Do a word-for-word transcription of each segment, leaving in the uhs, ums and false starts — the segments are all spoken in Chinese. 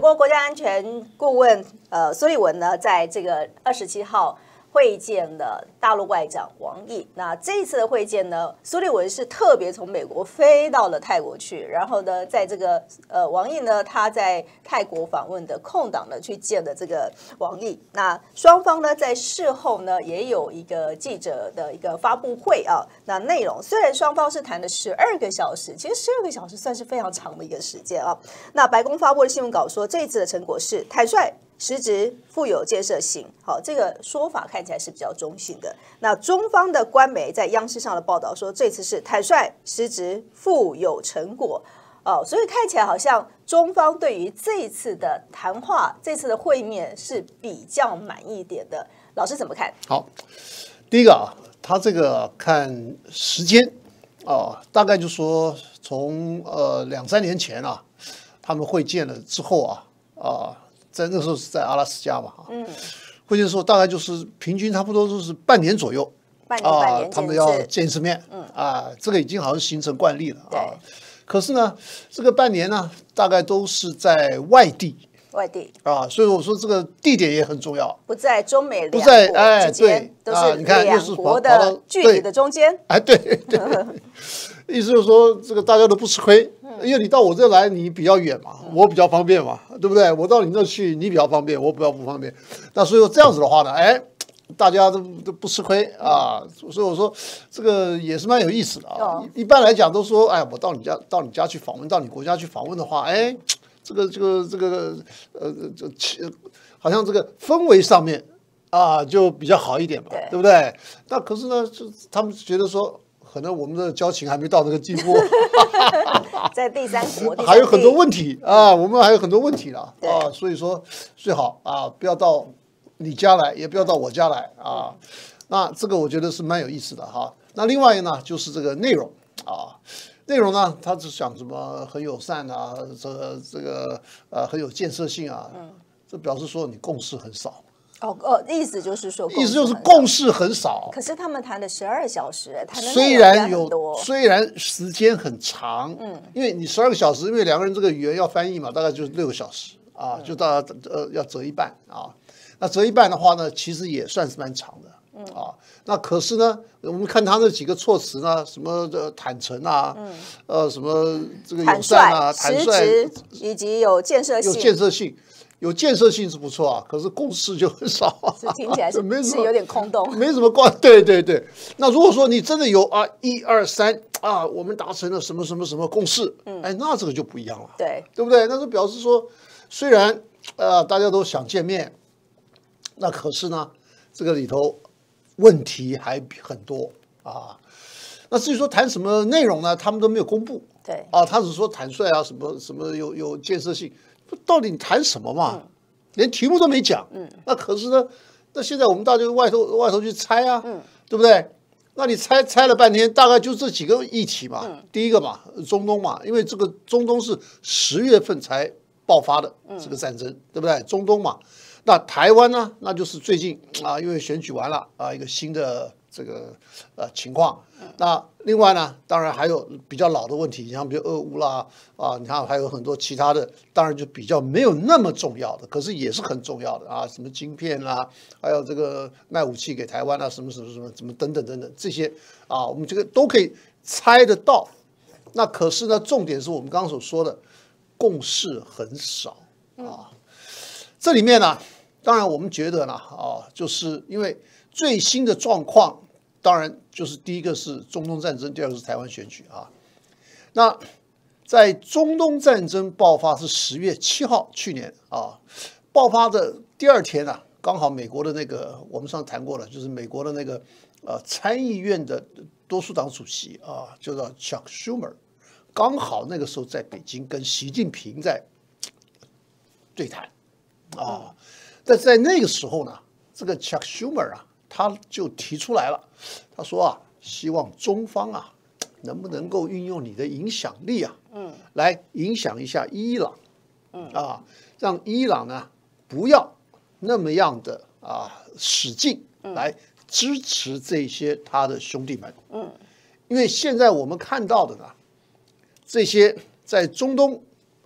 国国家安全顾问呃苏利文呢，在这个二十七号会见了大陆外长王毅。那这一次的会见呢，苏利文是特别从美国飞到了泰国去，然后呢，在这个呃王毅呢，他在泰国访问的空档呢，去见了这个王毅。那双方呢，在事后呢，也有一个记者的一个发布会啊。那内容虽然双方是谈了十二个小时，其实十二个小时算是非常长的一个时间啊。那白宫发布的新闻稿说，这一次的成果是坦率、实质、富有建设性。好，这个说法看起来是比较中性的。那中方的官媒在央视上的报道说，这次是坦率、实质、富有成果。哦，所以看起来好像中方对于这一次的谈话、这次的会面是比较满意一点的。老师怎么看？ 好，第一个啊，他这个看时间啊，大概就说从呃两三年前啊，他们会见了之后啊啊。在那时候是在阿拉斯加嘛，嗯，会见的时候大概就是平均差不多都是半年左右， 半年半年、啊、 他们要见一次面，嗯啊，这个已经好像形成惯例了啊。可是呢，这个半年呢，大概都是在外地， 外地啊，所以我说这个地点也很重要， 不在中美两国不在哎对， 都是你看两国的距离的中间， 哎对对，意思就是说这个大家都不吃亏。因为你到我这来，你比较远嘛，我比较方便嘛，对不对？我到你那去，你比较方便，我比较不方便。那所以说这样子的话呢，哎，大家都都不吃亏啊。所以我说这个也是蛮有意思的啊。一般来讲都说，哎，我到你家到你家去访问，到你国家去访问的话，哎，这个这个这个呃这好像这个氛围上面啊就比较好一点嘛，对, 对不对？那可是呢，就他们觉得说。可能我们的交情还没到这个地步， 在第三国还有很多问题啊，我们还有很多问题了啊，所以说最好啊不要到你家来，也不要到我家来啊。那这个我觉得是蛮有意思的哈。那另外呢，就是这个内容啊，内容呢，他是讲什么很友善啊，这个这个呃很有建设性啊，这表示说你共识很少。 哦哦，意思就是说， 意思就是共识很少。 可是他们谈了十二小时，谈的虽然有虽然时间很长，嗯，因为你十二个小时，因为两个人这个语言要翻译嘛，大概就是六个小时啊，就大家呃要折一半啊。那折一半的话呢，其实也算是蛮长的，嗯啊。那可是呢，我们看他那几个措辞呢，什么的坦诚啊，嗯，呃，什么这个友善啊，坦率以及有建设性， 有建设性。有建设性是不错啊，可是共识就很少啊， 听起来是是有点空洞， 没什么关。对对对，那如果说你真的有啊一二三啊，我们达成了什么什么什么共识，嗯，哎，那这个就不一样了， 对对不对？那就表示说，虽然呃大家都想见面，那可是呢，这个里头问题还很多啊。那至于说谈什么内容呢，他们都没有公布， 对啊，他只说坦率啊，什么什么有有建设性。到底你谈什么嘛？嗯、连题目都没讲。嗯，那可是呢，那现在我们大家外头外头去猜啊，嗯、对不对？那你猜猜了半天，大概就这几个议题嘛。嗯、第一个嘛，中东嘛，因为这个中东是十月份才爆发的这个战争，嗯、对不对？中东嘛，那台湾呢，那就是最近啊，因为选举完了啊，一个新的这个呃情况。那另外呢，当然还有比较老的问题，像比如俄乌啦啊，你看还有很多其他的，当然就比较没有那么重要的，可是也是很重要的啊，什么晶片啦，还有这个卖武器给台湾啊，什么什么什么什么等等等等这些啊，我们这个都可以猜得到。那可是呢，重点是我们刚刚所说的共识很少啊。这里面呢，当然我们觉得呢啊，就是因为最新的状况。当然，就是第一个是中东战争，第二个是台湾选举啊。那在中东战争爆发是十月七号，去年啊，爆发的第二天啊，刚好美国的那个我们上次谈过了，就是美国的那个呃参议院的多数党主席啊，就叫 Chuck Schumer， 刚好那个时候在北京跟习近平在对谈啊。但在那个时候呢，这个 Chuck Schumer 啊。他就提出来了，他说啊，希望中方啊，能不能够运用你的影响力啊，嗯，来影响一下伊朗，嗯啊，让伊朗呢不要那么样的啊使劲来支持这些他的兄弟们，嗯，因为现在我们看到的呢，这些在中东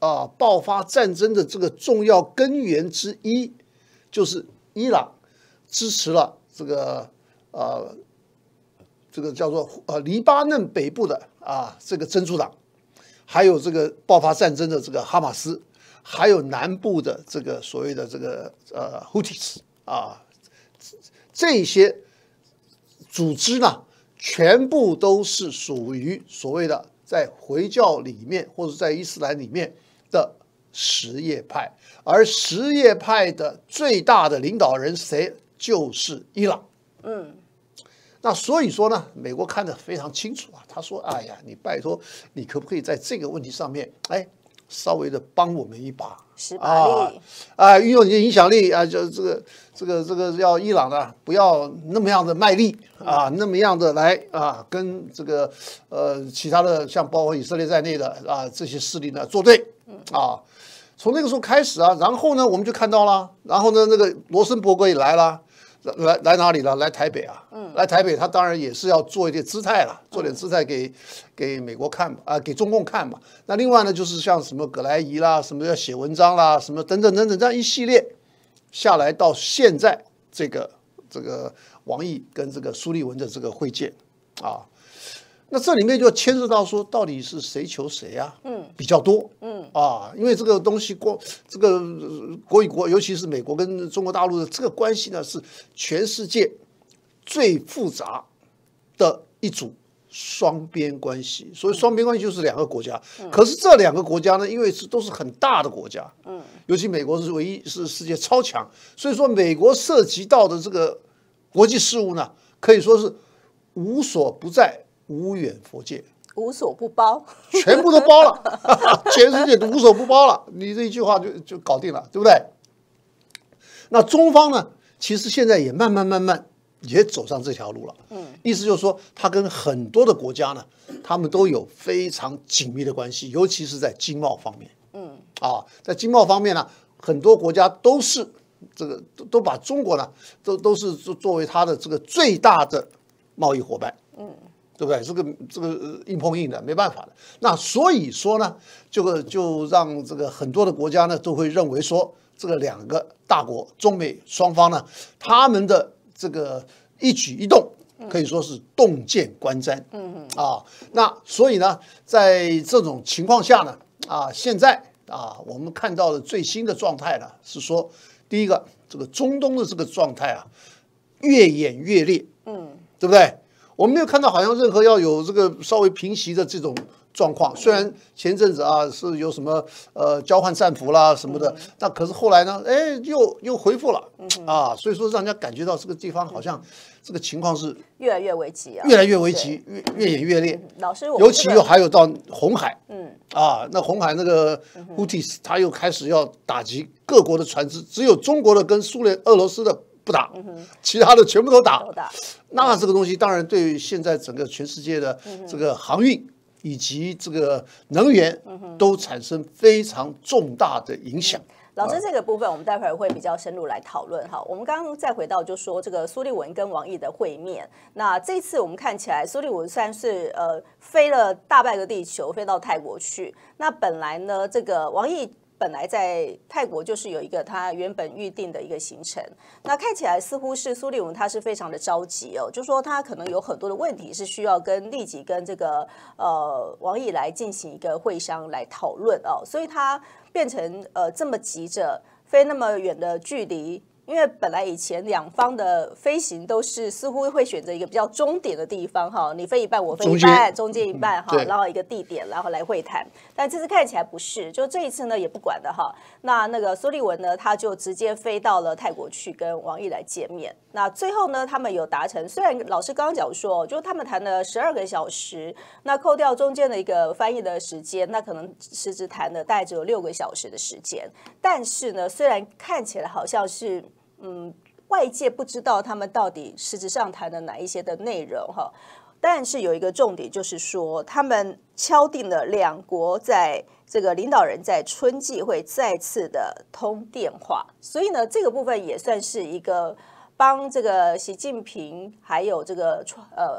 啊爆发战争的这个重要根源之一，就是伊朗支持了这个呃这个叫做呃黎巴嫩北部的啊这个真主党，还有这个爆发战争的这个哈马斯，还有南部的这个所谓的这个呃 Houthis 啊，这些组织呢，全部都是属于所谓的在回教里面或者在伊斯兰里面的什叶派，而什叶派的最大的领导人谁？就是伊朗。嗯。那所以说呢，美国看得非常清楚啊。他说：“哎呀，你拜托，你可不可以在这个问题上面，哎，稍微的帮我们一把， 使把力啊，啊，运用你的影响力啊，就这个这个这个要伊朗呢，不要那么样的卖力啊，那么样的来啊，跟这个呃其他的像包括以色列在内的啊这些势力呢作对啊。从那个时候开始啊，然后呢，我们就看到了，然后呢，那个罗森伯格也来了。”来来哪里了？来台北啊！嗯，来台北，他当然也是要做一点姿态了，做点姿态给给美国看嘛，啊，给中共看嘛。那另外呢，就是像什么葛莱仪啦，什么要写文章啦，什么等等等等，这样一系列下来，到现在这个这个王毅跟这个苏利文的这个会见啊，那这里面就牵涉到说，到底是谁求谁啊？嗯，比较多。嗯啊，因为这个东西光这个国与国，尤其是美国跟中国大陆的这个关系呢，是全世界最复杂的一组双边关系。所以双边关系就是两个国家，可是这两个国家呢，因为是都是很大的国家，嗯，尤其美国是唯一是世界超强，所以说美国涉及到的这个国际事务呢，可以说是无所不在。无远弗届， 无所不包， 全部都包了，全世界都无所不包了。你这一句话就就搞定了，对不对？那中方呢，其实现在也慢慢慢慢也走上这条路了。嗯，意思就是说，他跟很多的国家呢，他们都有非常紧密的关系，尤其是在经贸方面。嗯，啊，在经贸方面呢，很多国家都是这个都都把中国呢，都都是作作为他的这个最大的贸易伙伴。嗯。对不对？这个这个硬碰硬的，没办法的。那所以说呢，这个就让这个很多的国家呢都会认为说，这个两个大国中美双方呢，他们的这个一举一动可以说是洞见观瞻。嗯啊，那所以呢，在这种情况下呢，啊，现在啊，我们看到的最新的状态呢是说，第一个，这个中东的这个状态啊，越演越烈。嗯，对不对？我们没有看到好像任何要有这个稍微平息的这种状况，虽然前阵子啊是有什么呃交换战俘啦什么的，那可是后来呢，哎又又恢复了啊，所以说让人家感觉到这个地方好像这个情况是越来越危急啊， 越来越危急，越越演越烈。 老师， 尤其又还有到红海，嗯啊，那红海那个 Houthis 他又开始要打击各国的船只，只有中国的跟苏联、俄罗斯的不打，其他的全部都打。那这个东西当然对于现在整个全世界的这个航运以及这个能源都产生非常重大的影响。 老师，这个部分我们待会儿会比较深入来讨论哈。我们刚刚再回到就说这个苏利文跟王毅的会面，那这次我们看起来苏利文算是呃飞了大半个地球，飞到泰国去。那本来呢，这个王毅本来在泰国就是有一个他原本预定的一个行程，那看起来似乎是苏利文他是非常的着急哦，就说他可能有很多的问题是需要跟立即跟这个呃王毅来进行一个会商来讨论哦，所以他变成呃这么急着飞那么远的距离。因为本来以前两方的飞行都是似乎会选择一个比较终点的地方哈，你飞一半我飞一半，中间一半哈，然后一个地点，然后来会谈。但这次看起来不是，就这一次呢也不管的哈。那那个苏利文呢，他就直接飞到了泰国去跟王毅来见面。那最后呢，他们有达成，虽然老师刚刚讲说，就他们谈了十二个小时，那扣掉中间的一个翻译的时间，那可能实质谈的大概只有六个小时的时间。但是呢，虽然看起来好像是嗯，外界不知道他们到底实质上谈的哪一些的内容哈，但是有一个重点就是说，他们敲定了两国在这个领导人在春季会再次的通电话，所以呢，这个部分也算是一个帮这个习近平还有这个呃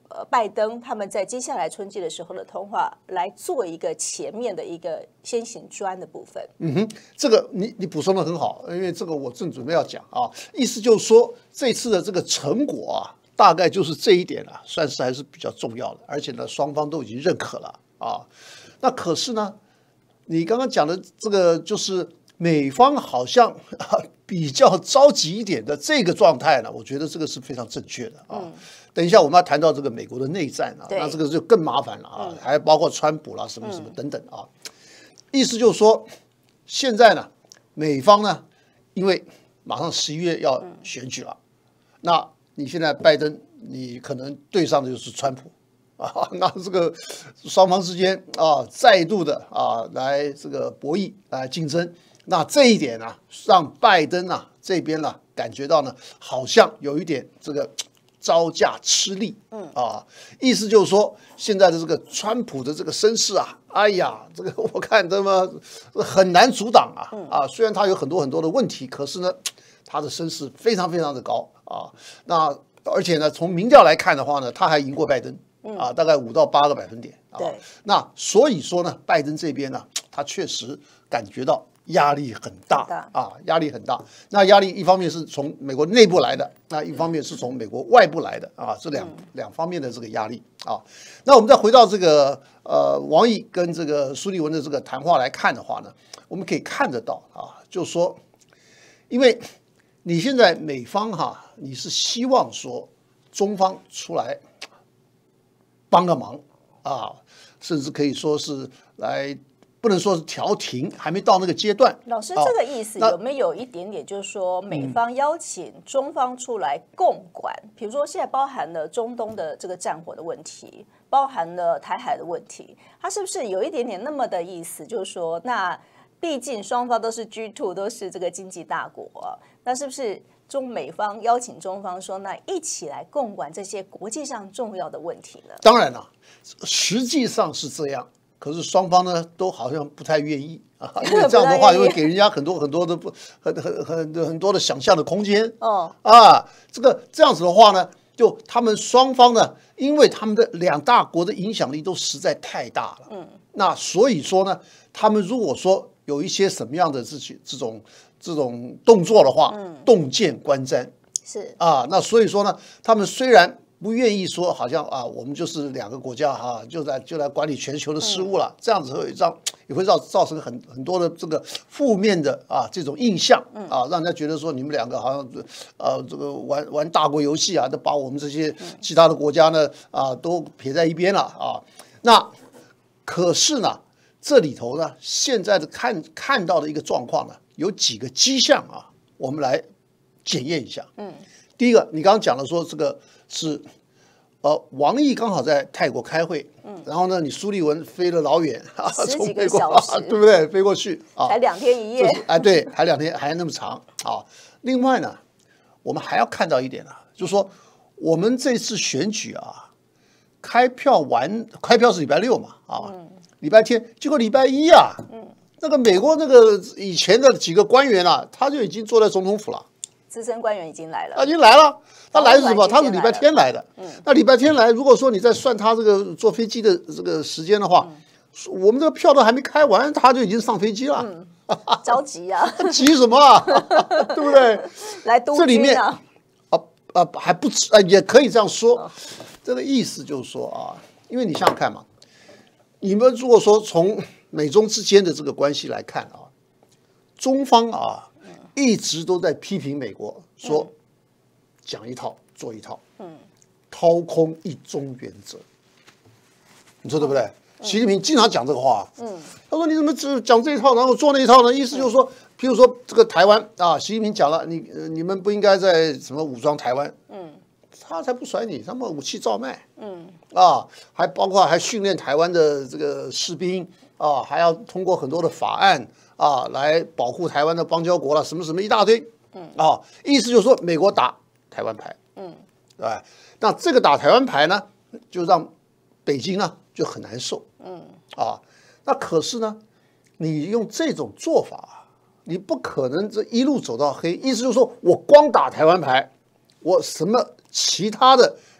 呃拜登他们在接下来春季的时候的通话来做一个前面的一个先行专的部分。 嗯哼，这个你你补充的很好，因为这个我正准备要讲啊，意思就是说这次的这个成果啊，大概就是这一点啊，算是还是比较重要的，而且呢，双方都已经认可了啊。那可是呢，你刚刚讲的这个就是美方好像、啊、比较着急一点的这个状态呢，我觉得这个是非常正确的啊。嗯、等一下我们要谈到这个美国的内战啊，那这个就更麻烦了啊，嗯、还包括川普啦什么什么等等啊。嗯、意思就是说，现在呢，美方呢，因为马上十一月要选举了，嗯、那你现在拜登，你可能对上的就是川普。啊，那这个双方之间啊，再度的啊来这个博弈来竞争，那这一点呢、啊，让拜登啊这边呢、啊、感觉到呢，好像有一点这个招架吃力，嗯啊，意思就是说，现在的这个川普的这个声势啊，哎呀，这个我看他妈很难阻挡啊啊，虽然他有很多很多的问题，可是呢，他的声势非常非常的高啊，那而且呢，从民调来看的话呢，他还赢过拜登。啊，大概五到八个百分点啊。对，那所以说呢，拜登这边呢，他确实感觉到压力很大啊，压力很大。那压力一方面是从美国内部来的，那一方面是从美国外部来的啊，这两、嗯、两方面的这个压力啊。那我们再回到这个呃王毅跟这个苏利文的这个谈话来看的话呢，我们可以看得到啊，就是说，因为你现在美方哈、啊，你是希望说中方出来帮个忙啊，甚至可以说是来，不能说是调停，还没到那个阶段。 老师，这个意思有没有一点点，就是说美方邀请中方出来共管，嗯、比如说现在包含了中东的这个战火的问题，包含了台海的问题，它是不是有一点点那么的意思？就是说，那毕竟双方都是 G 二， 都是这个经济大国，那是不是？中美方邀请中方说，那一起来共管这些国际上重要的问题呢？ 当然了，实际上是这样，可是双方呢都好像不太愿意啊，因为这样的话就会给人家很多很多的不很很很很多的想象的空间。哦啊，这个这样子的话呢，就他们双方呢，因为他们的两大国的影响力都实在太大了。嗯，那所以说呢，他们如果说有一些什么样的这些这种。这种动作的话，嗯、洞见观瞻是啊，那所以说呢，他们虽然不愿意说，好像啊，我们就是两个国家哈、啊，就在就来管理全球的事务了，嗯、这样子会让也会造造成很很多的这个负面的啊这种印象啊，让人家觉得说你们两个好像呃这个玩玩大国游戏啊，都把我们这些其他的国家呢啊都撇在一边了啊。那可是呢，这里头呢，现在的看看到的一个状况呢。有几个迹象啊，我们来检验一下。嗯，第一个，你刚刚讲了说这个是，呃，王毅刚好在泰国开会，嗯，然后呢，你苏利文飞了老远啊， 十几个小时， 啊、对不对？飞过去啊， 才两天一夜， 哎，对，还两天，还那么长啊。另外呢，我们还要看到一点啊，就是说我们这次选举啊，开票完，开票是礼拜六嘛，啊，嗯、礼拜天，结果礼拜一啊，嗯。那个美国那个以前的几个官员啊，他就已经坐在总统府了。 资深官员已经来了， 啊，已经来了。他来是什么？他是礼拜天来的。嗯，那礼拜天来，如果说你再算他这个坐飞机的这个时间的话，嗯、我们这个票都还没开完，他就已经上飞机了。 嗯，着急啊！ 急什么啊？对不对？ 来督军啊！ 这里面啊啊还不啊也可以这样说。哦、这个意思就是说啊，因为你想想看嘛，你们如果说从美中之间的这个关系来看啊，中方啊一直都在批评美国，说讲一套做一套，嗯，掏空一中原则，你说对不对？嗯、习近平经常讲这个话，嗯，他说你怎么只讲这一套，然后做那一套呢？意思就是说，譬如说这个台湾啊，习近平讲了，你你们不应该在什么武装台湾，嗯。他才不甩你，他们武器照卖，嗯啊，还包括还训练台湾的这个士兵啊，还要通过很多的法案啊来保护台湾的邦交国了，什么什么一大堆，嗯啊，意思就是说美国打台湾牌，嗯，对吧？那这个打台湾牌呢，就让北京呢就很难受，嗯啊，那可是呢，你用这种做法，你不可能这一路走到黑，意思就是说我光打台湾牌，我什么？其他的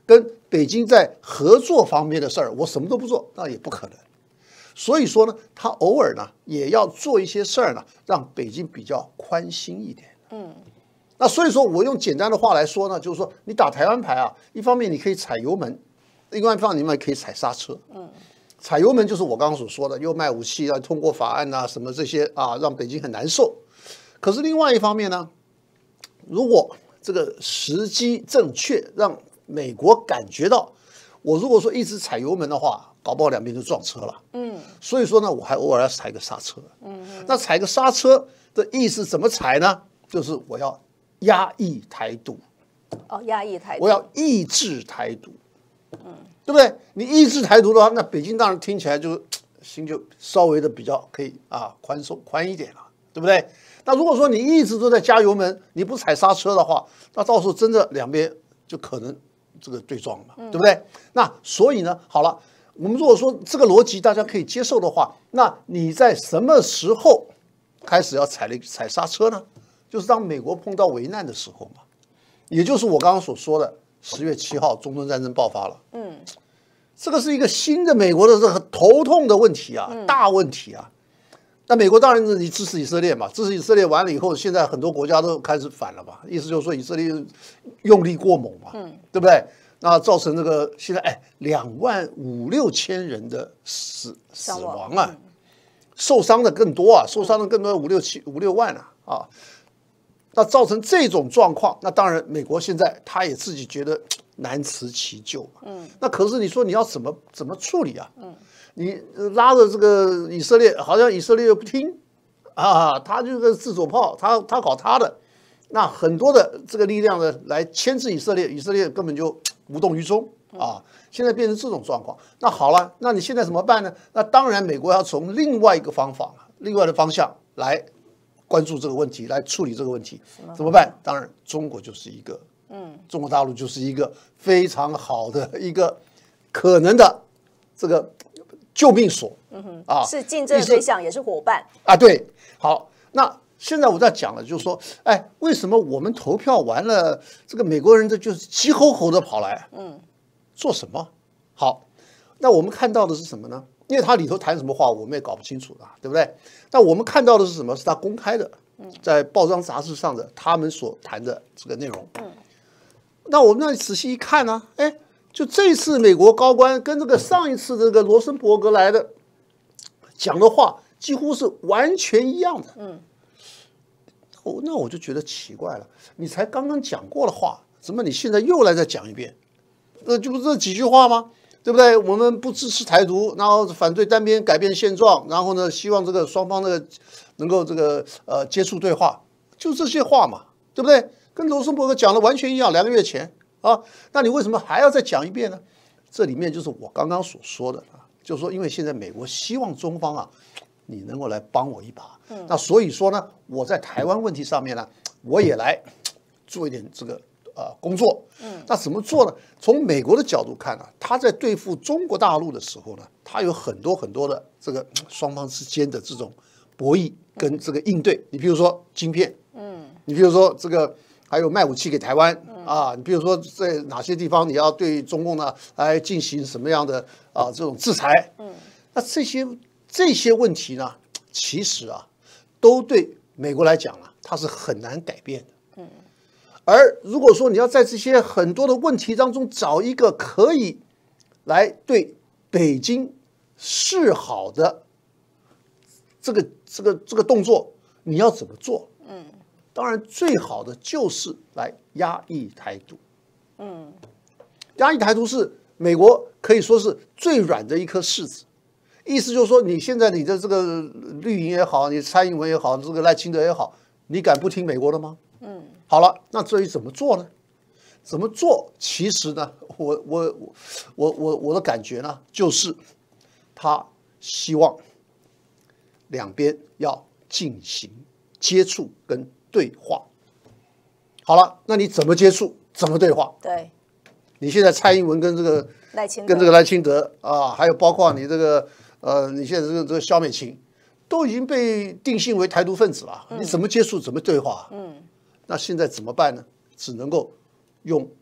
跟北京在合作方面的事儿，我什么都不做，那也不可能。所以说呢，他偶尔呢也要做一些事儿呢，让北京比较宽心一点。嗯，那所以说我用简单的话来说呢，就是说你打台湾牌啊，一方面你可以踩油门，另外一方面你们可以踩刹车。嗯，踩油门就是我刚刚所说的，又卖武器啊，通过法案啊，什么这些啊，让北京很难受。可是另外一方面呢，如果这个时机正确，让美国感觉到，我如果说一直踩油门的话，搞不好两边就撞车了。嗯，所以说呢，我还偶尔要踩个刹车。嗯，那踩个刹车的意思怎么踩呢？就是我要压抑台独。 哦，压抑台独。 我要抑制台独。嗯，对不对？你抑制台独的话，那北京当然听起来就心就稍微的比较可以啊宽松宽一点了，对不对？那如果说你一直都在加油门，你不踩刹车的话，那到时候真的两边就可能这个对撞嘛，对不对？那所以呢，好了，我们如果说这个逻辑大家可以接受的话，那你在什么时候开始要踩了踩刹车呢？就是当美国碰到危难的时候嘛，也就是我刚刚所说的十月七号中东战争爆发了。嗯，这个是一个新的美国的这个头痛的问题啊，大问题啊。那美国当然是你支持以色列嘛，支持以色列完了以后，现在很多国家都开始反了嘛，意思就是说以色列用力过猛嘛，嗯，对不对？那造成这个现在哎两万五六千人的死死亡啊，嗯、受伤的更多啊，受伤的更多五六七五六万啊啊，那造成这种状况，那当然美国现在他也自己觉得难辞其咎嘛，嗯，那可是你说你要怎么怎么处理啊？嗯。你拉着这个以色列，好像以色列又不听啊，他这个自走炮，他他搞他的，那很多的这个力量呢来牵制以色列，以色列根本就无动于衷啊。现在变成这种状况，那好了，那你现在怎么办呢？那当然，美国要从另外一个方法、另外的方向来关注这个问题，来处理这个问题，怎么办？当然，中国就是一个，嗯，中国大陆就是一个非常好的一个可能的这个。救命所，嗯哼，啊， 是竞争对象，也是伙伴啊。对，好，那现在我在讲了，就是说，哎，为什么我们投票完了，这个美国人的就是急吼吼的跑来，嗯，做什么？好，那我们看到的是什么呢？因为他里头谈什么话，我们也搞不清楚的，对不对？那我们看到的是什么？是他公开的，在报章杂志上的他们所谈的这个内容。嗯，那我们那仔细一看呢，哎。就这次美国高官跟这个上一次这个罗森伯格来的讲的话几乎是完全一样的。嗯，哦，那我就觉得奇怪了，你才刚刚讲过的话，怎么你现在又来再讲一遍？那就不是这几句话吗？对不对？我们不支持台独，然后反对单边改变现状，然后呢，希望这个双方的能够这个呃接触对话，就这些话嘛，对不对？跟罗森伯格讲的完全一样，两个月前。啊，那你为什么还要再讲一遍呢？这里面就是我刚刚所说的啊，就是说，因为现在美国希望中方啊，你能够来帮我一把。嗯，那所以说呢，我在台湾问题上面呢，我也来做一点这个呃工作。嗯，那怎么做呢？从美国的角度看呢、啊，他在对付中国大陆的时候呢，他有很多很多的这个双方之间的这种博弈跟这个应对。你比如说晶片，嗯，你比如说这个。还有卖武器给台湾啊，你比如说在哪些地方你要对中共呢来进行什么样的啊这种制裁？嗯，那这些这些问题呢，其实啊，都对美国来讲啊，它是很难改变的。嗯，而如果说你要在这些很多的问题当中找一个可以来对北京示好的这个这个这个动作，你要怎么做？嗯。当然，最好的就是来压抑台独。嗯，压抑台独是美国可以说是最软的一颗柿子。意思就是说，你现在你的这个绿营也好，你蔡英文也好，这个赖清德也好，你敢不听美国的吗？嗯，好了，那至于怎么做呢？怎么做？其实呢，我我我我我的感觉呢，就是他希望两边要进行接触跟。对话，好了，那你怎么接触？怎么对话？ 对， 你现在蔡英文跟这个赖清跟这个赖清德啊，还有包括你这个呃，你现在这个这个萧美琴，都已经被定性为台独分子了。嗯、你怎么接触？怎么对话？嗯，那现在怎么办呢？只能够用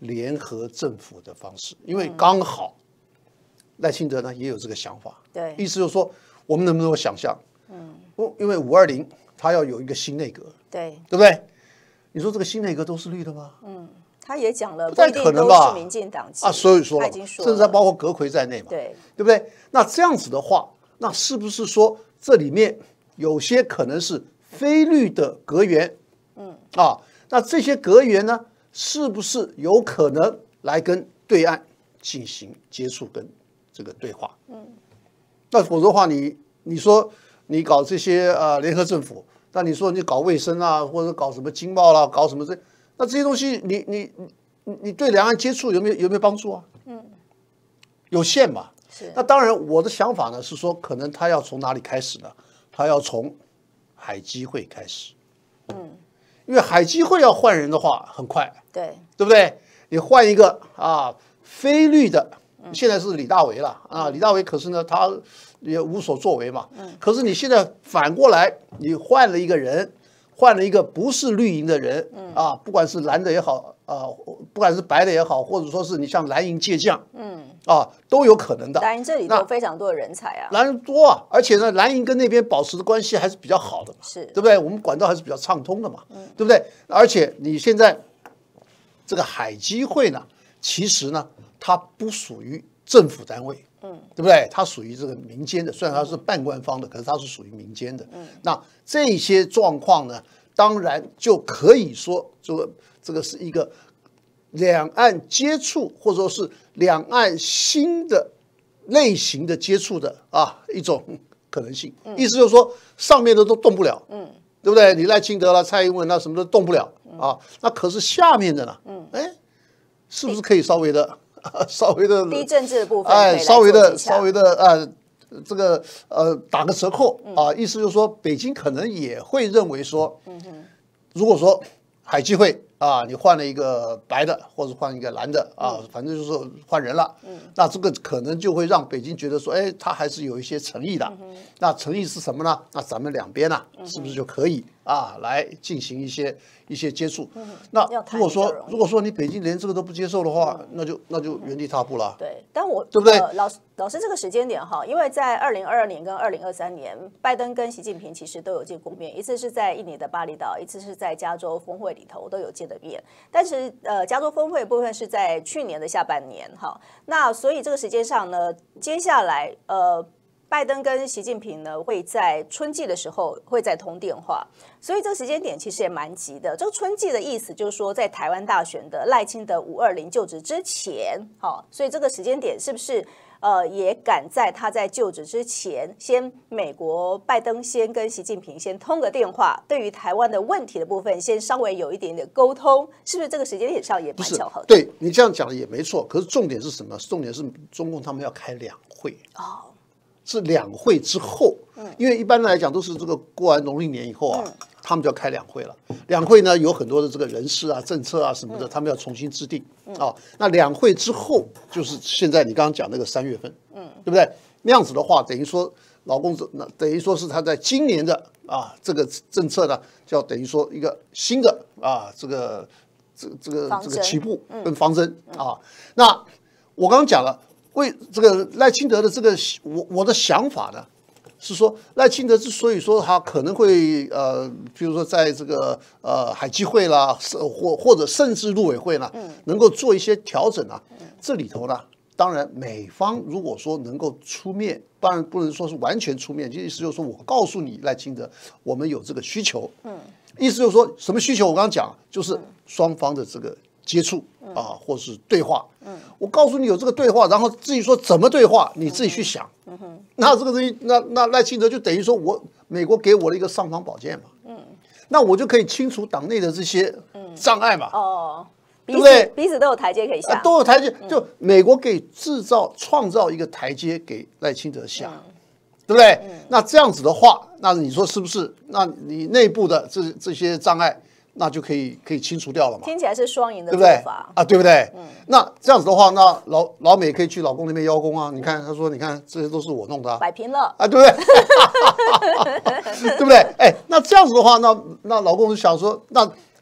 联合政府的方式，因为刚好赖清德呢也有这个想法， 对， 意思就是说，我们能不能够想象，嗯，因为五二零他要有一个新内阁， 对， 对不对？你说这个新内阁都是绿的吗？ 嗯，他也讲了， 不太可能吧？ 是民进党啊，所以说， 他已经说甚至还包括阁揆在内嘛， 对， 对不对？那这样子的话，那是不是说这里面有些可能是非绿的阁员？嗯，啊，那这些阁员呢，是不是有可能来跟对岸进行接触跟这个对话？嗯，那否则的话，你你说你搞这些呃联合政府，那你说你搞卫生啊，或者搞什么经贸啦、啊，搞什么这，那这些东西你你你你对两岸接触有没有有没有帮助啊？嗯，有限嘛。 是。 那当然，我的想法呢是说，可能他要从哪里开始呢？他要从海基会开始。嗯，因为海基会要换人的话，很快， 对， 对不对？你换一个啊，非绿的，现在是李大为了啊，李大为可是呢，他也无所作为嘛。嗯。可是你现在反过来，你换了一个人，换了一个不是绿营的人，啊，不管是蓝的也好，啊，不管是白的也好，或者说是你像蓝营借将，嗯，啊，都有可能的。 蓝营这里头非常多的人才啊， 蓝营多啊，而且呢，蓝营跟那边保持的关系还是比较好的嘛， 是， 对不对？我们管道还是比较畅通的嘛，嗯，对不对？而且你现在这个海基会呢，其实呢，它不属于政府单位，嗯，对不对？它属于这个民间的，虽然它是半官方的，可是它是属于民间的。嗯，那这些状况呢，当然就可以说，这个这个是一个两岸接触，或者说是两岸新的类型的接触的啊一种可能性。嗯、意思就是说，上面的都动不了，嗯，对不对？你赖清德啦、蔡英文啦，什么都动不了啊。那可是下面的呢？嗯，哎，是不是可以稍微的？稍微的低政治的部分， 哎，稍微的稍微的呃，这个呃打个折扣啊，意思就是说，北京可能也会认为说，嗯哼，如果说海基会啊，你换了一个白的，或者换一个蓝的啊，反正就是换人了，嗯，那这个可能就会让北京觉得说，哎，他还是有一些诚意的。那诚意是什么呢？那咱们两边呢，是不是就可以啊来进行一些一些接触？那如果说如果说你北京连这个都不接受的话，那就那就原地踏步了。 对，但我对不对？ 老老师这个时间点哈，因为在二零二二年跟二零二三年，拜登跟习近平其实都有见过面，一次是在印尼的巴厘岛，一次是在加州峰会里头都有见的面。但是呃，加州峰会的部分是在去年的下半年哈，那所以这个时间上呢，接下来呃。拜登跟习近平呢会在春季的时候会再通电话，所以这个时间点其实也蛮急的。这个春季的意思就是说，在台湾大选的赖清德五二零就职之前，好，所以这个时间点是不是呃也赶在他在就职之前，先美国拜登先跟习近平先通个电话，对于台湾的问题的部分先稍微有一点点沟通，是不是这个时间点上也蛮巧合的？ 对你这样讲的也没错，可是重点是什么？重点是中共他们要开两会哦。是两会之后，因为一般来讲都是这个过完农历年以后啊，嗯、他们就要开两会了。两会呢有很多的这个人事啊、政策啊什么的，嗯、他们要重新制定啊、嗯哦。那两会之后就是现在你刚刚讲那个三月份，嗯，对不对？那样子的话，等于说老公那等于说是他在今年的啊这个政策呢，就要等于说一个新的啊这个这这个这个起步跟方针、嗯、啊。那我刚刚讲了。为这个赖清德的这个我我的想法呢，是说赖清德之所以说他可能会呃，比如说在这个呃海基会啦，或或者甚至陆委会呢，能够做一些调整啊，这里头呢，当然美方如果说能够出面，当然不能说是完全出面，意思就是说我告诉你赖清德，我们有这个需求，嗯，意思就是说什么需求？我刚刚讲就是双方的这个。接触啊，或是对话，嗯，我告诉你有这个对话，然后至于说怎么对话，你自己去想。嗯哼，那这个东西，那那赖清德就等于说我美国给我了一个尚方宝剑嘛，嗯，那我就可以清除党内的这些障碍嘛， 哦， 对不对？ 彼此都有台阶可以下， 都有台阶，就美国给制造创造一个台阶给赖清德下，对不对？那这样子的话，那你说是不是？那你内部的这这些障碍。那就可以可以清除掉了嘛？ 听起来是双赢的做法啊，对不对？嗯，那这样子的话，那老老美可以去老公那边邀功啊。你看，他说，你看这些都是我弄的、啊， 摆平了啊，对不对？对不对？哎，那这样子的话，那那老公就想说，那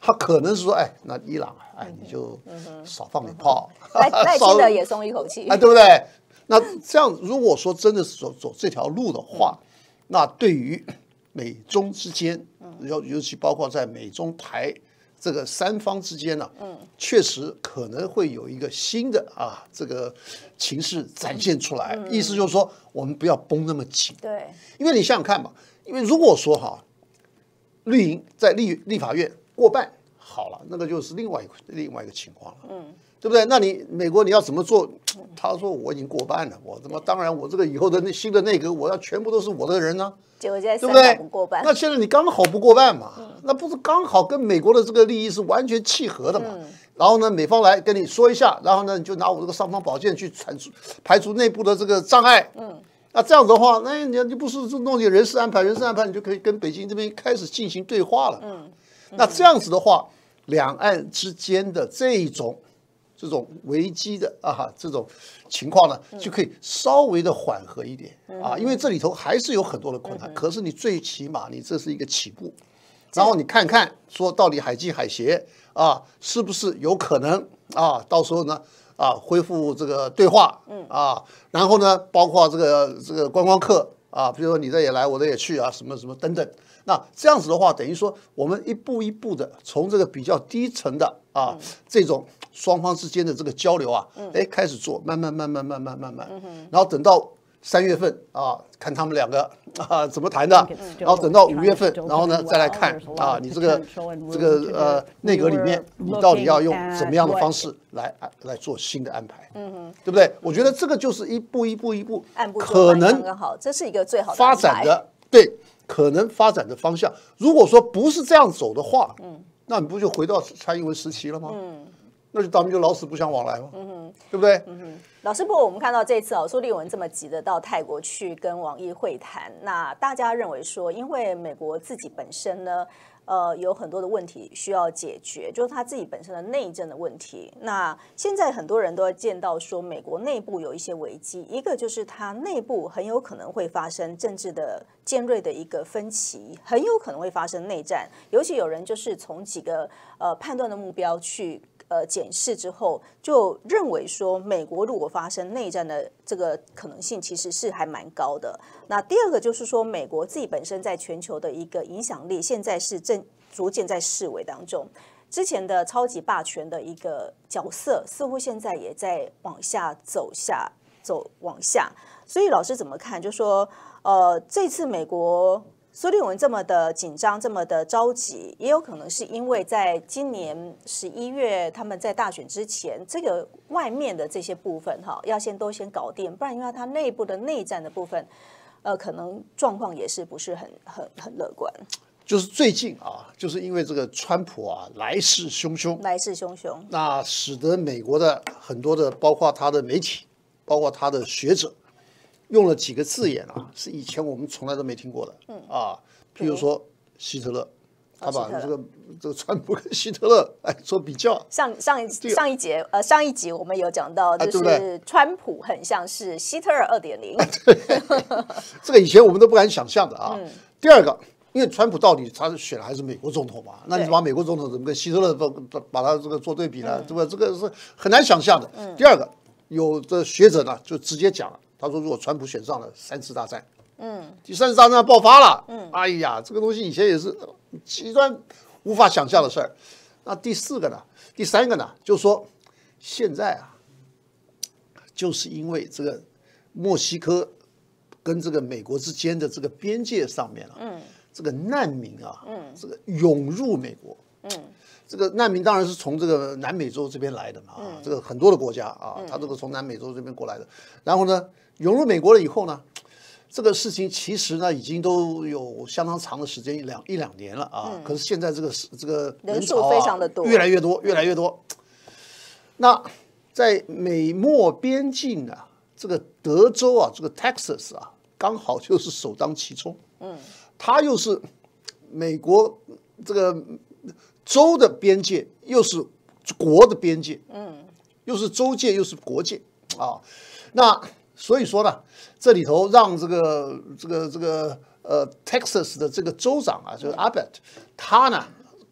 他可能是说，哎，那伊朗，哎，你就少放点炮， 赖赖清德也松一口气， 哎，对不对？那这样，如果说真的是走走这条路的话，那对于美中之间，尤尤其包括在美中台这个三方之间呢，嗯，确实可能会有一个新的啊这个情势展现出来。意思就是说，我们不要绷那么紧， 对， 因为你想想看嘛，因为如果说哈，绿营在立立法院过半，好了，那个就是另外一个另外一个情况了，嗯。对不对？那你美国你要怎么做？他说我已经过半了，我他妈当然我这个以后的那新的内阁，我要全部都是我的人呢、啊， 结果现在对不对？ 不过半， 那现在你刚好不过半嘛，嗯、那不是刚好跟美国的这个利益是完全契合的嘛？嗯、然后呢，美方来跟你说一下，然后呢，你就拿我这个尚方宝剑去铲除排除内部的这个障碍。嗯，那这样的话，那你你不是弄点人事安排，人事安排你就可以跟北京这边开始进行对话了。嗯，嗯那这样子的话，两岸之间的这种。这种危机的啊，这种情况呢，就可以稍微的缓和一点啊，因为这里头还是有很多的困难。可是你最起码你这是一个起步，然后你看看说到底海基海协啊，是不是有可能啊，到时候呢啊恢复这个对话啊，然后呢包括这个这个观光客啊，比如说你这也来，我这也去啊，什么什么等等。那这样子的话，等于说我们一步一步的从这个比较低层的啊这种双方之间的这个交流啊，哎开始做，慢慢慢慢慢慢慢慢，然后等到三月份啊，看他们两个啊怎么谈的，然后等到五月份，然后呢再来看啊你这个这个呃内阁里面你到底要用怎么样的方式来来做新的安排，对不对？我觉得这个就是一步一步一步，可能好，这是一个最好的发展的对。可能发展的方向，如果说不是这样走的话，嗯，那你不就回到蔡英文时期了吗？嗯，那就咱们就老死不相往来吗？嗯哼，对不对？嗯哼，老师，不过我们看到这次哦，苏立文这么急的到泰国去跟王毅会谈，那大家认为说，因为美国自己本身呢，呃，有很多的问题需要解决，就是他自己本身的内政的问题。那现在很多人都见到说，美国内部有一些危机，一个就是它内部很有可能会发生政治的尖锐的一个分歧，很有可能会发生内战。尤其有人就是从几个呃判断的目标去呃检视之后，就认为说，美国如果发生内战的这个可能性其实是还蛮高的。那第二个就是说，美国自己本身在全球的一个影响力，现在是正逐渐在式微当中。之前的超级霸权的一个角色，似乎现在也在往下走下走往下。所以老师怎么看？就说，呃，这次美国苏立文这么的紧张，这么的着急，也有可能是因为在今年十一月他们在大选之前，这个外面的这些部分哈，要先都先搞定，不然因为它内部的内战的部分，呃，可能状况也是不是很很很乐观。 就是最近啊，就是因为这个川普啊来势汹汹， 来势汹汹， 那使得美国的很多的，包括他的媒体，包括他的学者，用了几个字眼啊，是以前我们从来都没听过的，嗯啊，譬如说希特勒，他把这个这个川普跟希特勒来做比较。 上上一上一节呃上一集我们有讲到，就是川普很像是希特勒二点零， 这个以前我们都不敢想象的啊。第二个。因为川普到底他是选的还是美国总统嘛？那你把美国总统怎么跟希特勒把把他这个做对比呢？对吧？这个是很难想象的。第二个，有的学者呢就直接讲了，他说如果川普选上了，三次大战，嗯，第三次大战爆发了，嗯，哎呀，这个东西以前也是极端无法想象的事儿。那第四个呢？第三个呢？就是说现在啊，就是因为这个墨西哥跟这个美国之间的这个边界上面啊，嗯。这个难民啊，嗯，这个涌入美国，嗯，这个难民当然是从这个南美洲这边来的嘛，嗯，这个很多的国家啊，他这个从南美洲这边过来的，然后呢，涌入美国了以后呢，这个事情其实呢已经都有相当长的时间，一两一两年了啊，嗯，可是现在这个这个人数非常的多， 越来越多，越来越多。那在美墨边境啊，这个德州啊，这个 Texas 啊，刚好就是首当其冲，嗯。它又是美国这个州的边界，又是国的边界，嗯，又是州界又是国界啊。那所以说呢，这里头让这个这个这个呃 Texas 的这个州长啊，就是 Abbott，他呢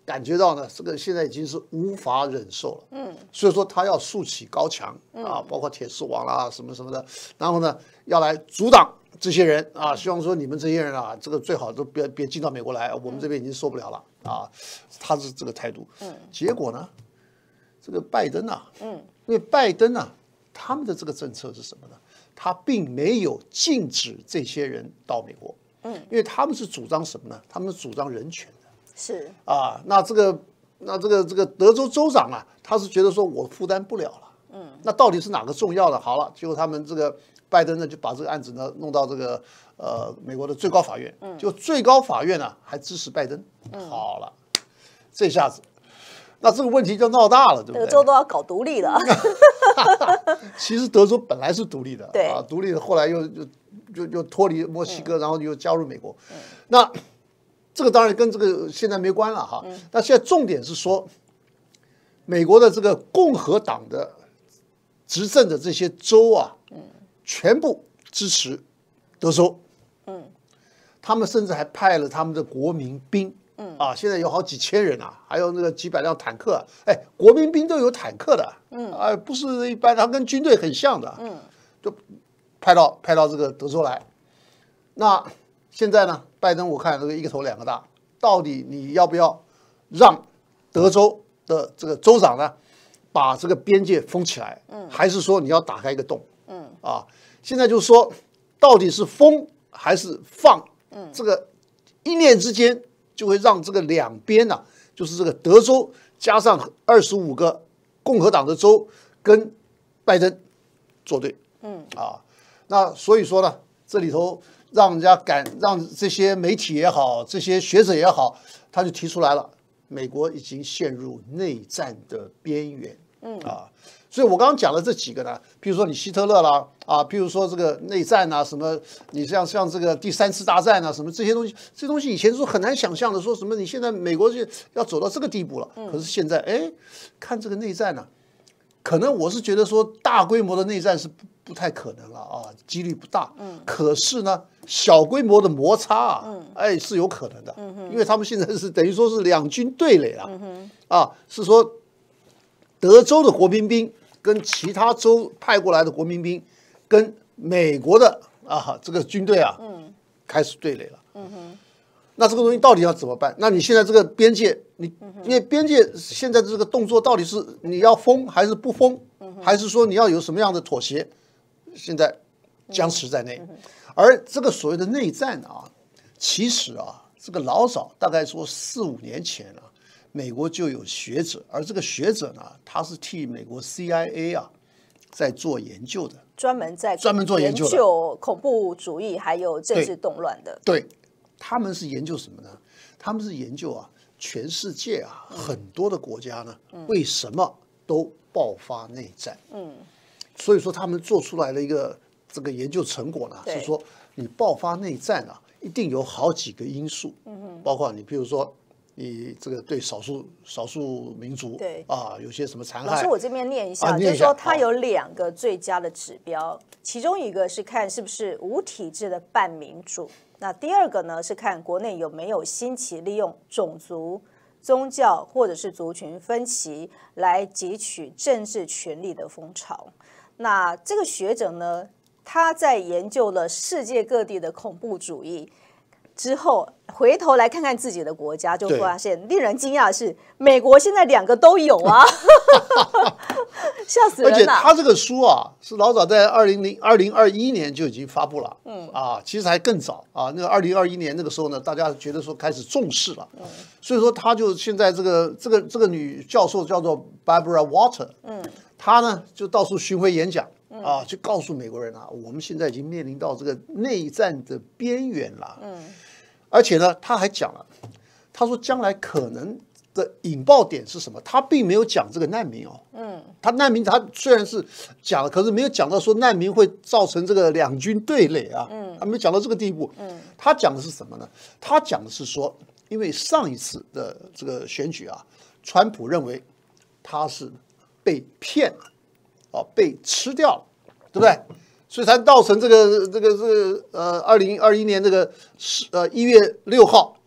感觉到呢，这个现在已经是无法忍受了，嗯，所以说他要竖起高墙啊，包括铁丝网啦、什么什么的，然后呢，要来阻挡这些人啊，希望说你们这些人啊，这个最好都别别进到美国来，我们这边已经受不了了啊，他是这个态度，嗯，结果呢，这个拜登啊，嗯，因为拜登啊，他们的这个政策是什么呢？他并没有禁止这些人到美国，嗯，因为他们是主张什么呢？他们是主张人权。 是啊，那这个那这个这个德州州长啊，他是觉得说我负担不了了，嗯，那到底是哪个重要的？好了，结果他们这个拜登呢就把这个案子呢弄到这个呃美国的最高法院，嗯，就最高法院呢还支持拜登，嗯，好了，这下子，那这个问题就闹大了，对不对？ 德州都要搞独立了， 其实德州本来是独立的， 对啊，独立的，后来又又就又脱离墨西哥，然后又加入美国，嗯，那。这个当然跟这个现在没关了哈，那现在重点是说，美国的这个共和党的执政的这些州啊，全部支持德州，嗯，他们甚至还派了他们的国民兵，嗯啊，现在有好几千人啊，还有那个几百辆坦克，哎，国民兵都有坦克的，嗯啊，不是一般，它跟军队很像的，嗯，就派到派到这个德州来，那。现在呢，拜登我看这个一个头两个大，到底你要不要让德州的这个州长呢，把这个边界封起来，嗯，还是说你要打开一个洞，嗯，啊，现在就是说，到底是封还是放，嗯，这个一念之间就会让这个两边呢、啊，就是这个德州加上二十五个共和党的州跟拜登作对，嗯，啊，那所以说呢，这里头。让人家敢让这些媒体也好，这些学者也好，他就提出来了，美国已经陷入内战的边缘，嗯啊，所以我刚刚讲的这几个呢，譬如说你希特勒啦，啊，譬如说这个内战啊，什么，你像像这个第三次大战啊，什么这些东西，这些东西以前是很难想象的，说什么你现在美国就要走到这个地步了，可是现在哎，看这个内战呢、啊，可能我是觉得说大规模的内战是不不太可能了啊，几率不大，嗯，可是呢。小规模的摩擦啊，嗯、哎是有可能的，嗯、因为他们现在是等于说是两军对垒了，嗯、啊，是说德州的国民兵跟其他州派过来的国民兵跟美国的啊这个军队啊，嗯、开始对垒了，嗯、那这个东西到底要怎么办？那你现在这个边界，你因为边界现在这个动作到底是你要封还是不封，还是说你要有什么样的妥协？现在僵持在内。而这个所谓的内战啊，其实啊，这个老早大概说四五年前啊，美国就有学者，而这个学者呢，他是替美国 C I A 啊在做研究的， 专门在专门做研究的恐怖主义还有政治动乱的。 对，对他们是研究什么呢？他们是研究啊，全世界啊、嗯、很多的国家呢，嗯、为什么都爆发内战？嗯，所以说他们做出来的一个。这个研究成果呢是说，你爆发内战啊，一定有好几个因素，嗯、包括你比如说，你这个对少数少数民族对啊有些什么残害。 老师，我这边念一下， 啊、 就是说它有两个最佳的指标，其中一个是看是不是无体制的半民主，那第二个呢是看国内有没有兴起利用种族、宗教或者是族群分歧来汲取政治权力的风潮。那这个学者呢？他在研究了世界各地的恐怖主义之后，回头来看看自己的国家，就发现令人惊讶的是，美国现在两个都有啊，吓死人了！ 而且他这个书啊，是老早在二零零二零二一年就已经发布了，嗯啊，其实还更早啊。那个二零二一年那个时候呢，大家觉得说开始重视了，嗯，所以说他就现在这个这个这个女教授叫做 Barbara Walter， 嗯，她呢就到处巡回演讲。啊，就告诉美国人啊，我们现在已经面临到这个内战的边缘了。嗯，而且呢，他还讲了，他说将来可能的引爆点是什么？他并没有讲这个难民哦。嗯，他难民他虽然是讲了，可是没有讲到说难民会造成这个两军对垒啊。嗯，他没讲到这个地步。嗯，他讲的是什么呢？他讲的是说，因为上一次的这个选举啊，川普认为他是被骗了。哦，被吃掉了，对不对？所以才造成这个这个这个呃，二零二一年这个十呃一月六号，嗯，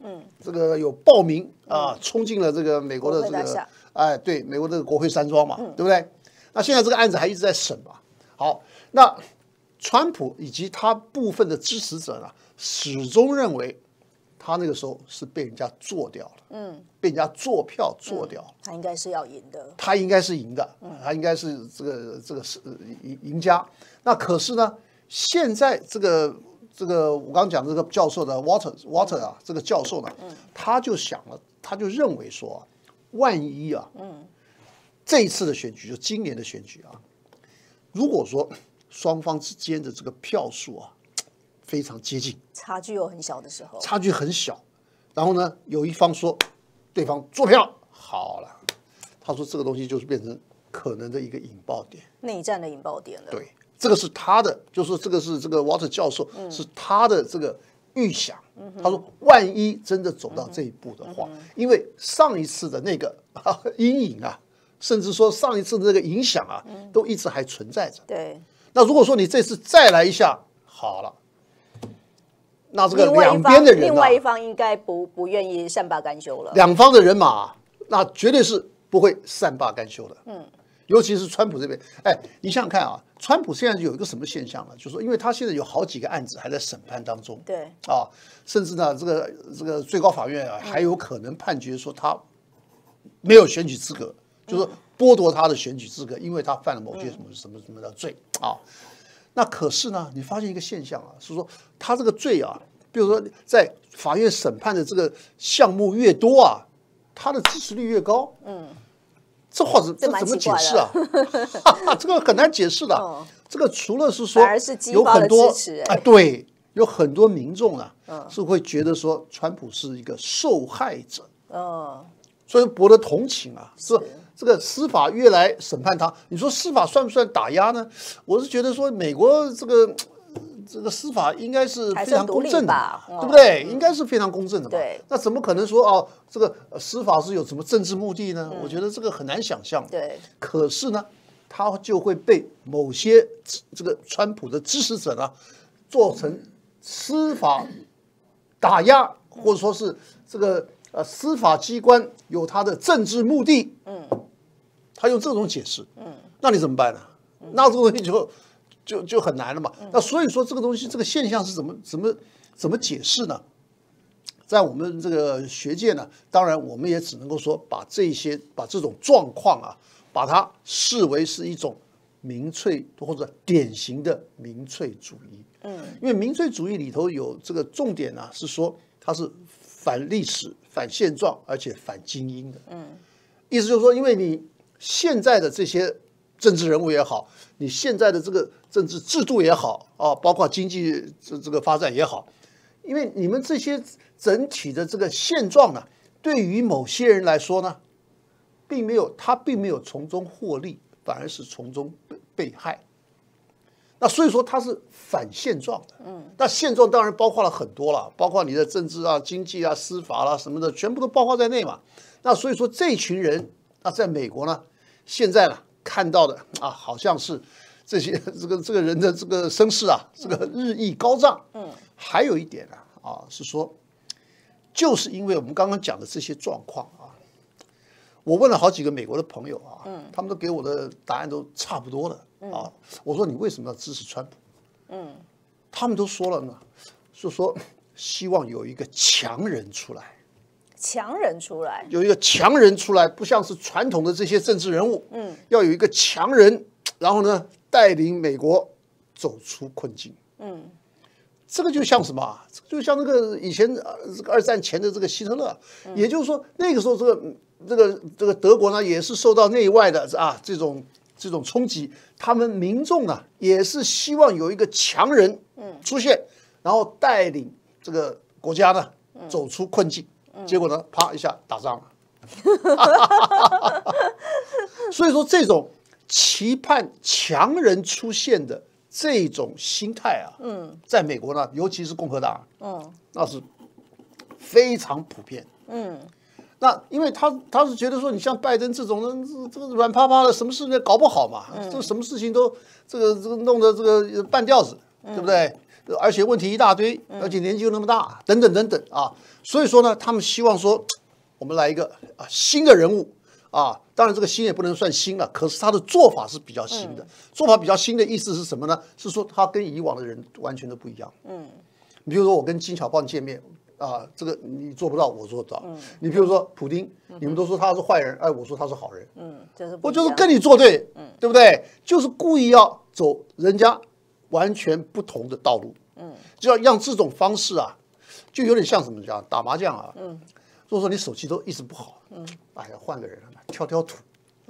这个有报名啊，冲进了这个美国的这国会大个厦哎，对，美国的国会山庄嘛，对不对？那现在这个案子还一直在审嘛。好，那川普以及他部分的支持者呢，始终认为他那个时候是被人家做掉了，嗯，被人家做票做掉了， 他应该是要赢的， 他应该是赢的，他应该是这个这个是赢赢家。那可是呢，现在这个这个我刚刚讲这个教授的 Water Water 啊，这个教授呢，他就想了，他就认为说啊，万一啊，嗯，这一次的选举就今年的选举啊，如果说双方之间的这个票数啊非常接近， 差距又很小的时候， 差距很小，然后呢，有一方说对方做票好了，他说这个东西就是变成可能的一个引爆点， 内战的引爆点了。 对，这个是他的，就是这个是这个 Water 教授、嗯、是他的这个预想。嗯、他说，万一真的走到这一步的话，嗯、因为上一次的那个、啊、阴影啊，甚至说上一次的那个影响啊，嗯、都一直还存在着。 对， 那如果说你这次再来一下，好了。那这个两边的人、啊， 另外一方应该不不愿意善罢甘休了。 两方的人马，那绝对是不会善罢甘休的。嗯，尤其是川普这边，哎，你想想看啊，川普现在有一个什么现象呢？就是说，因为他现在有好几个案子还在审判当中， 对， 啊，甚至呢，这个这个最高法院啊，还有可能判决说他没有选举资格，嗯、就是剥夺他的选举资格，因为他犯了某些什么什么什么的罪啊。那可是呢，你发现一个现象啊，是说他这个罪啊，比如说在法院审判的这个项目越多啊，他的支持率越高。嗯，这话这这怎么解释啊？这个很难解释的。哦、这个除了是说有很多哎，对，有很多民众啊，嗯、是会觉得说川普是一个受害者。哦，所以博得同情啊，是。这个司法越来审判他，你说司法算不算打压呢？我是觉得说美国这个这个司法应该是非常公正的， 哦、 对不对？应该是非常公正的嘛。 对， 那怎么可能说哦，这个司法是有什么政治目的呢？嗯、我觉得这个很难想象。 对， 可是呢，他就会被某些这个川普的支持者呢，做成司法打压，或者说是这个。呃，司法机关有他的政治目的，嗯，他用这种解释，嗯，那你怎么办呢？嗯、那这个东西就就就很难了嘛。嗯、那所以说这个东西这个现象是怎么怎么怎么解释呢？在我们这个学界呢，当然我们也只能够说把这些把这种状况啊，把它视为是一种民粹或者典型的民粹主义。嗯，因为民粹主义里头有这个重点呢、啊，是说它是反历史。反现状，而且反精英的，嗯，意思就是说，因为你现在的这些政治人物也好，你现在的这个政治制度也好啊，包括经济这这个发展也好，因为你们这些整体的这个现状呢，对于某些人来说呢，并没有他并没有从中获利，反而是从中被被害。那所以说它是反现状的，嗯，那现状当然包括了很多了，包括你的政治啊、经济啊、司法啦、啊、什么的，全部都包括在内嘛。那所以说这群人，那在美国呢，现在呢看到的啊，好像是这些这个这个人的这个声势啊，这个日益高涨。嗯，还有一点呢，啊，是说，就是因为我们刚刚讲的这些状况啊，我问了好几个美国的朋友啊，嗯，他们都给我的答案都差不多的。啊！我说你为什么要支持川普？嗯，他们都说了呢，就说希望有一个强人出来， 强人出来， 有一个强人出来，不像是传统的这些政治人物，嗯，要有一个强人，然后呢，带领美国走出困境。嗯，这个就像什么？就像那个以前这个二战前的这个希特勒，嗯、也就是说那个时候这个这个这个德国呢，也是受到内外的啊这种。这种冲击，他们民众呢也是希望有一个强人出现，嗯、然后带领这个国家呢、嗯、走出困境。嗯、结果呢，啪一下打仗了。所以说，这种期盼强人出现的这种心态啊，嗯，在美国呢，尤其是共和党，嗯，那是非常普遍。嗯。那因为他他是觉得说，你像拜登这种人，这个软趴趴的，什么事情搞不好嘛，嗯、这什么事情都这个这个弄得这个半吊子，嗯、对不对？ 而且问题一大堆，而且年纪又那么大，等等等等啊。所以说呢，他们希望说，我们来一个啊新的人物啊。当然，这个新也不能算新了，可是他的做法是比较新的。做法比较新的意思是什么呢？是说他跟以往的人完全都不一样。嗯，你比如说我跟金小胖见面。啊，这个你做不到，我做得到。嗯，你比如说普丁，嗯、你们都说他是坏人，哎，我说他是好人。 嗯，就是我就是跟你作对，嗯，对不对？就是故意要走人家完全不同的道路。嗯，就要让这种方式啊，就有点像什么讲打麻将啊。嗯，如果说你手气都一直不好，嗯，哎呀，换个人挑挑土。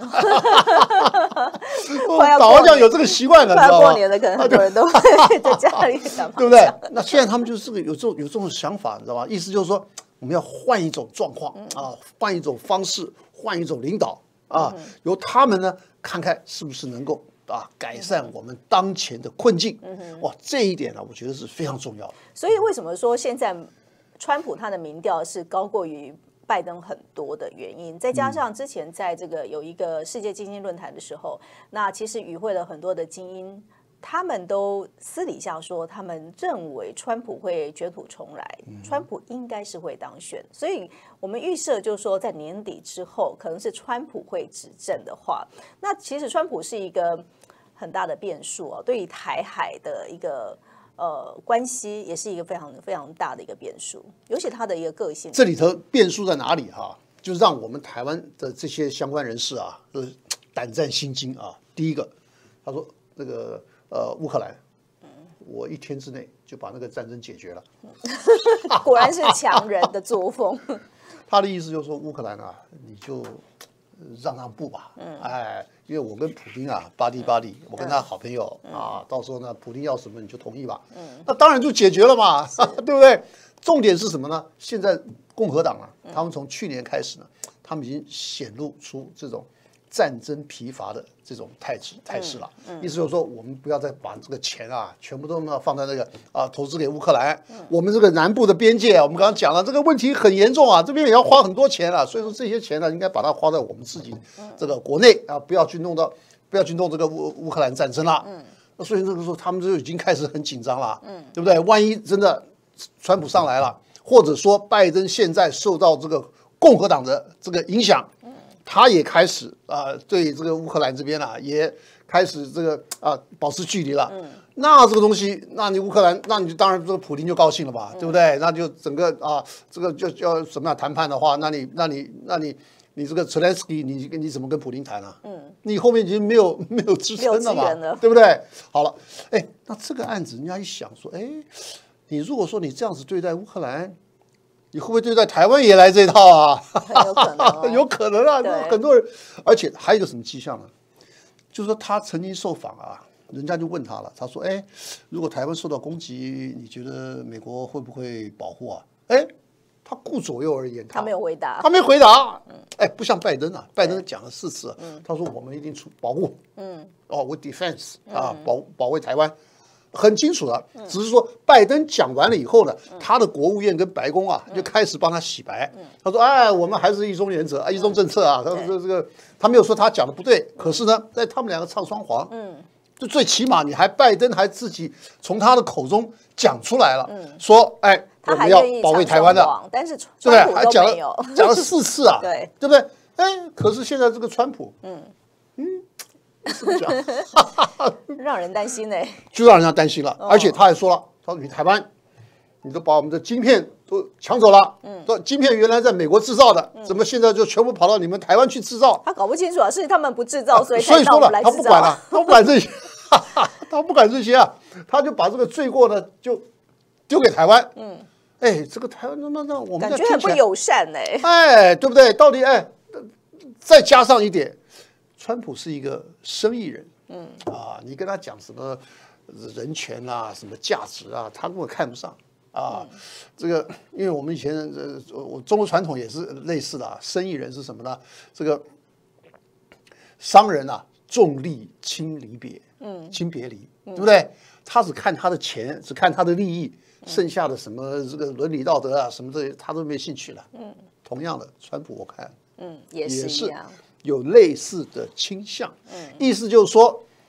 打麻将有这个习惯了， 快要过年了，可能很多人都会在家里打麻将， 对不对？那现在他们就是这个有这种有这种想法，你知道吗？意思就是说，我们要换一种状况啊，换一种方式，换一种领导啊，由他们呢看看是不是能够啊改善我们当前的困境。哇，这一点呢，我觉得是非常重要的。 所以为什么说现在川普他的民调是高过于拜登很多的原因，再加上之前在这个有一个世界精英论坛的时候，那其实与会了很多的精英，他们都私底下说，他们认为川普会卷土重来，川普应该是会当选，所以我们预设就是说，在年底之后，可能是川普会执政的话，那其实川普是一个很大的变数哦，对于台海的一个。呃，关系也是一个非常非常大的一个变数，尤其他的一个个性。 这里头变数在哪里哈？就让我们台湾的这些相关人士啊，就是胆战心惊啊。第一个，他说那个呃乌克兰，我一天之内就把那个战争解决了。 果然是强人的作风。 他的意思就是说，乌克兰啊，你就让让步吧。嗯，哎。因为我跟普丁啊，巴蒂巴蒂，我跟他好朋友、嗯、啊，到时候呢，普丁要什么你就同意吧，嗯，那当然就解决了嘛，对不对？重点是什么呢？现在共和党啊，他们从去年开始呢，他们已经显露出这种战争疲乏的这种态势态势了。嗯嗯、意思就是说，我们不要再把这个钱啊，全部都要放在那个啊，投资给乌克兰。嗯、我们这个南部的边界，我们刚刚讲了，这个问题很严重啊，这边也要花很多钱啊。所以说这些钱呢，应该把它花在我们自己这个国内啊，不要去弄到，不要去弄这个乌乌克兰战争了。嗯，那所以这个时候他们就已经开始很紧张了。嗯，对不对？万一真的川普上来了，或者说拜登现在受到这个共和党的这个影响。他也开始啊、呃，对这个乌克兰这边啊，也开始这个啊、呃、保持距离了。嗯，那这个东西，那你乌克兰，那你就当然这个普丁就高兴了吧，嗯、对不对？那就整个啊，这个就要什么样谈判的话，那你那你那你你这个泽连斯基，你你怎么跟普丁谈啊？嗯，你后面已经没有没有支撑了嘛， 了对不对？好了，哎，那这个案子人家一想说，哎，你如果说你这样子对待乌克兰。你会不会对待台湾也来这套啊？ 有可能、哦， 有可能啊，很多人，而且还有一个什么迹象呢？就是说他曾经受访啊，人家就问他了，他说：“哎，如果台湾受到攻击，你觉得美国会不会保护啊？”哎，他顾左右而言他， 他没有回答， 他没回答。哎，不像拜登啊，拜登讲了四次，他说我们一定出保护，嗯，哦，为 defense 啊，保保卫台湾。很清楚了，只是说拜登讲完了以后呢，他的国务院跟白宫啊就开始帮他洗白。他说：“哎，我们还是一中原则啊，一中政策啊。”他说：“这个他没有说他讲的不对，可是呢，在他们两个唱双簧。嗯，就最起码你还拜登还自己从他的口中讲出来了，说：哎，我们要保卫台湾的。 但是川普都没有讲了四次啊， 对对不对？哎，可是现在这个川普，嗯嗯。”怎么讲？ 让人担心呢、欸， 就让人家担心了。哦、而且他还说了，他说你台湾，你都把我们的晶片都抢走了。嗯，说晶片原来在美国制造的，嗯、怎么现在就全部跑到你们台湾去制造？ 他搞不清楚啊，是他们不制造，所以所以说了，他不管了， 他不管这些，他不管这些啊，他就把这个罪过呢就丢给台湾。嗯，哎，这个台湾那那那我们感觉很不友善哎、欸， 哎，对不对？到底哎，再加上一点。川普是一个生意人，嗯啊，你跟他讲什么人权啊、什么价值啊，他根本看不上啊。嗯、这个，因为我们以前呃，我中国传统也是类似的啊。生意人是什么呢？这个商人啊，重利轻离别，嗯，轻别离，对不对？他只看他的钱，只看他的利益，剩下的什么这个伦理道德啊，什么这他都没兴趣了。嗯，同样的，川普我看， 嗯，也是一样。 有类似的倾向，意思就是说，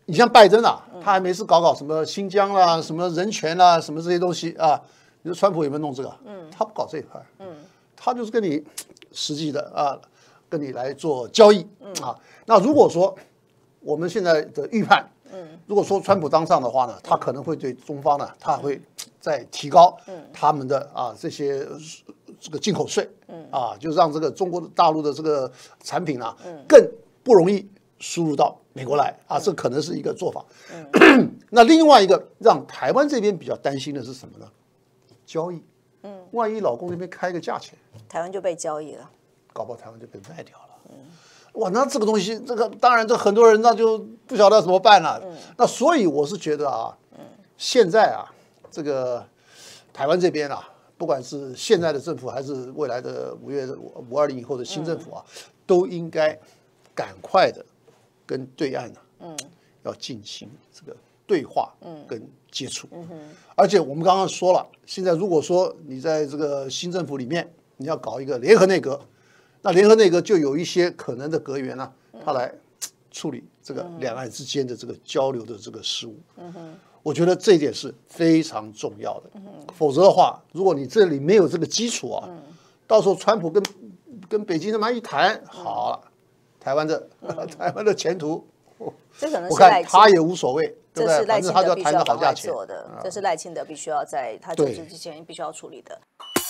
你像拜登啊，他还没事搞搞什么新疆啦、什么人权啦、什么这些东西啊。你说川普有没有弄这个？嗯，他不搞这一块，嗯，他就是跟你实际的啊，跟你来做交易啊。那如果说我们现在的预判，嗯，如果说川普当上的话呢，他可能会对中方呢，他会再提高他们的啊这些这个进口税，嗯啊，就让这个中国大陆的这个产品啊，更不容易输入到美国来啊，这可能是一个做法。那另外一个让台湾这边比较担心的是什么呢？交易，嗯，万一老公那边开个价钱， 台湾就被交易了， 搞不好台湾就被卖掉了。嗯，哇，那这个东西，这个当然，这很多人那就不晓得怎么办了。嗯，那所以我是觉得啊，嗯，现在啊，这个台湾这边啊，不管是现在的政府还是未来的五月五二零以后的新政府啊，嗯、都应该赶快的跟对岸啊，嗯，要进行这个对话，嗯，跟接触。嗯哼，而且我们刚刚说了，现在如果说你在这个新政府里面，你要搞一个联合内阁，那联合内阁就有一些可能的阁员呢、啊，他来处理这个两岸之间的这个交流的这个事务。嗯哼，我觉得这一点是非常重要的。嗯、否则的话，如果你这里没有这个基础啊，嗯、到时候川普跟跟北京那么一谈，好了，台湾的、嗯、台湾的前途， 这可能是我看他也无所谓。 这是赖清德必须要好价钱做的，这是赖清德必须要在他就职之前必须要处理的。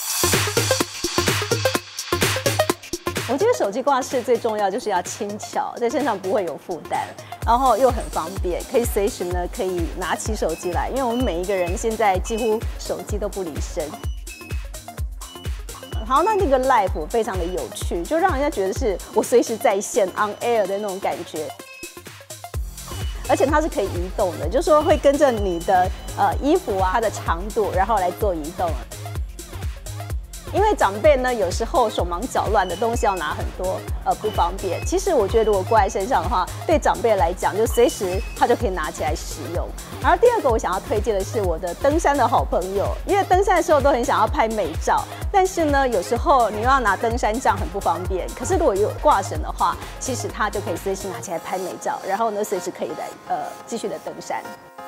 我觉得手机挂饰最重要就是要轻巧，在身上不会有负担，然后又很方便，可以随时呢可以拿起手机来，因为我们每一个人现在几乎手机都不离身。好，那那个 live 非常的有趣，就让人家觉得是我随时在线 on air 的那种感觉。而且它是可以移动的，就是说会跟着你的呃衣服啊它的长度，然后来做移动。因为长辈呢有时候手忙脚乱的东西要拿很多，呃不方便。其实我觉得如果挂在身上的话，对长辈来讲就随时他就可以拿起来使用。然后第二个我想要推荐的是我的登山的好朋友，因为登山的时候都很想要拍美照，但是呢有时候你又要拿登山杖很不方便。可是如果有挂绳的话，其实它就可以随时拿起来拍美照，然后呢随时可以来呃继续的登山。